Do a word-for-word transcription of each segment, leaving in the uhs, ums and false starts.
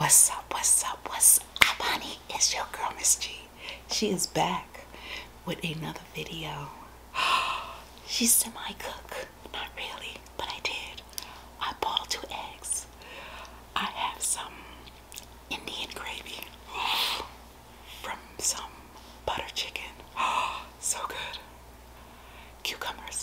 What's up, what's up, what's up, honey? It's your girl, Miss G. She is back with another video. She's semi-cook. Not really, but I did. I boiled two eggs. I have some Indian gravy from some butter chicken. So good. Cucumbers.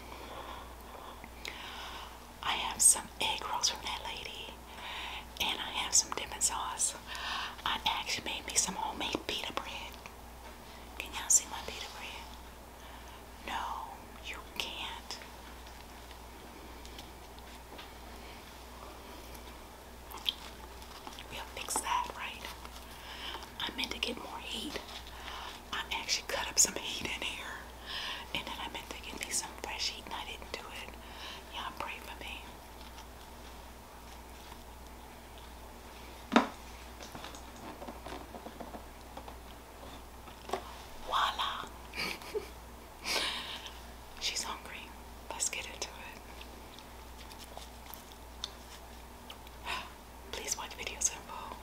I have some egg rolls from that lady. And I have some dipping sauce. I actually made me some homemade pita bread. Can y'all see my pita bread? No, you can't. We'll fix that, right? I meant to get more heat. I actually cut up some heat in here. And then I meant to get me some fresh heat and I didn't do it. Y'all pray for me. Voila. She's hungry. Let's get into it. Please watch videos in full.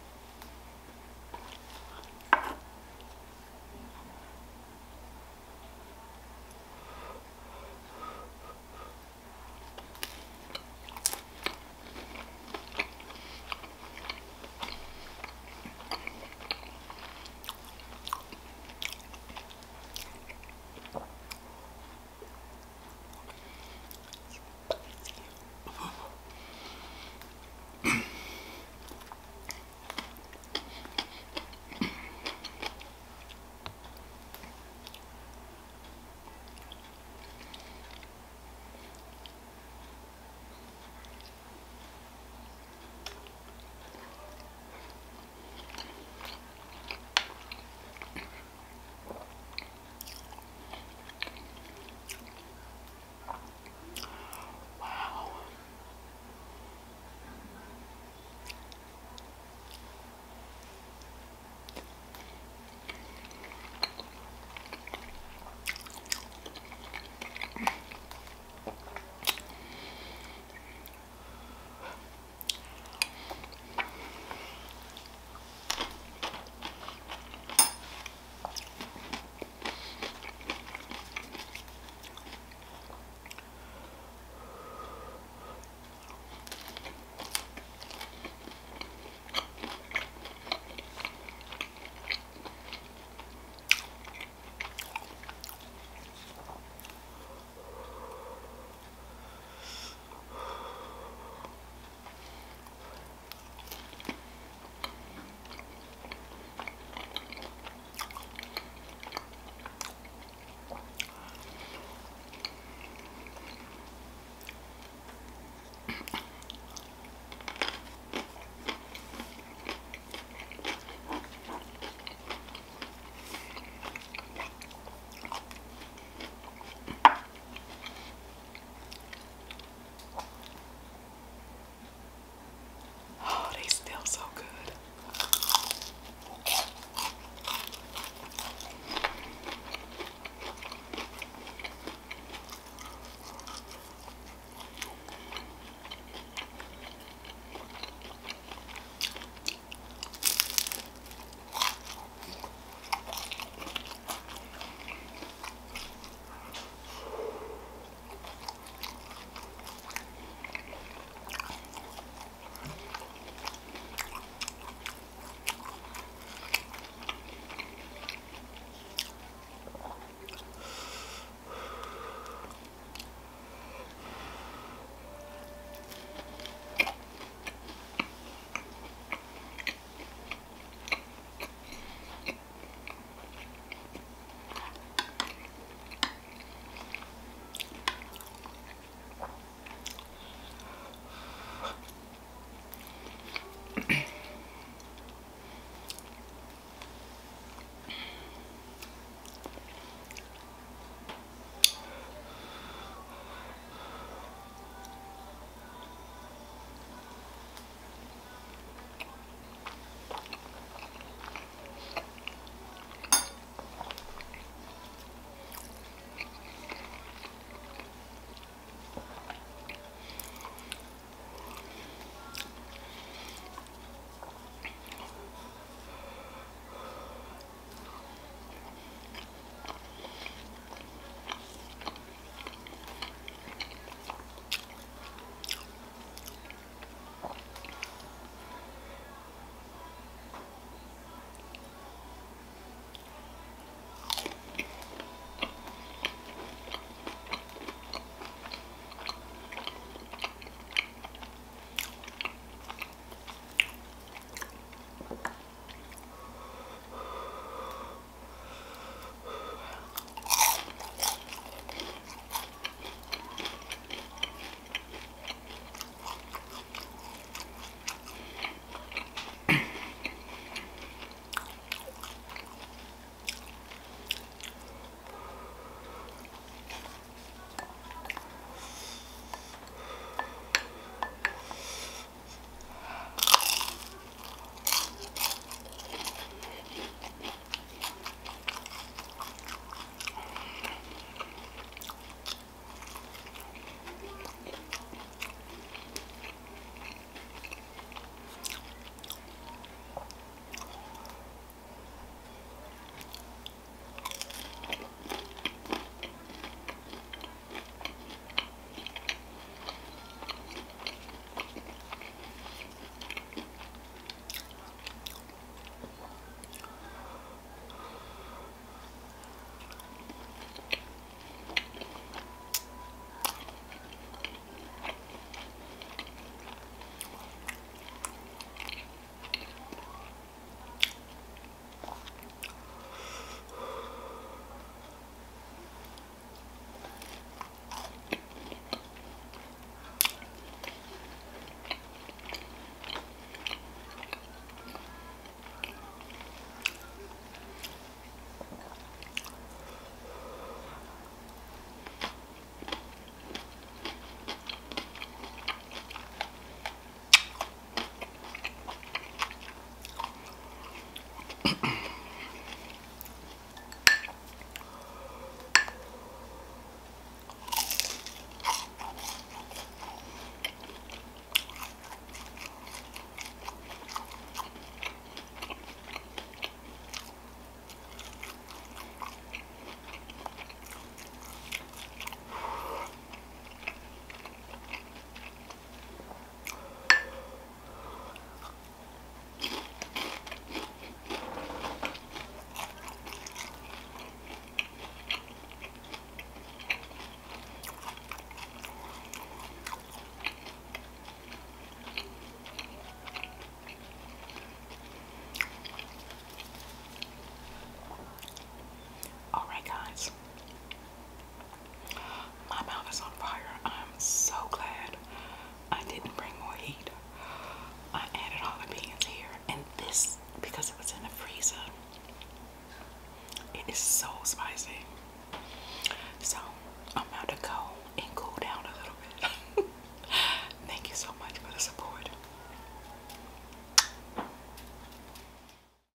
It is so spicy. So I'm about to go and